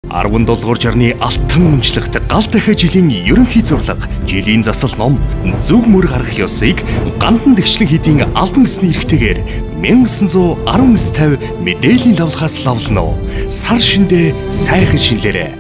17 дугаар жарны алтан үнэлэгт гал дахиа жилийн ерөнхий зурлаг, жилийн засал ном, зөв мөр гарах ёсыг гандан дэгчлэн хийдийн албан ёсны эрхтэйгээр 1919-50 мэдээллийн лавлахаас лавлана. Сар шиндээ сайхан шинлээрэ.